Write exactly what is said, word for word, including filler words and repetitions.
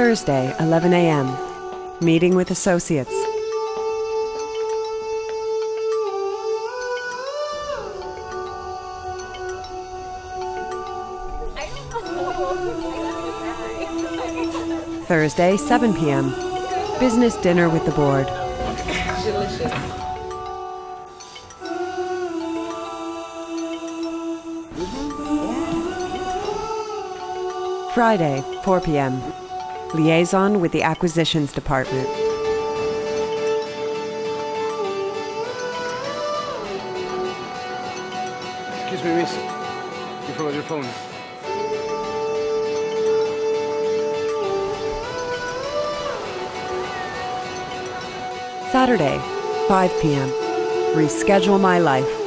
Thursday, eleven a m Meeting with associates. Thursday, seven p m Business dinner with the board. Delicious. Friday, four p m Liaison with the acquisitions department. Excuse me, miss. You forgot your phone. Saturday, five p m Reschedule my life.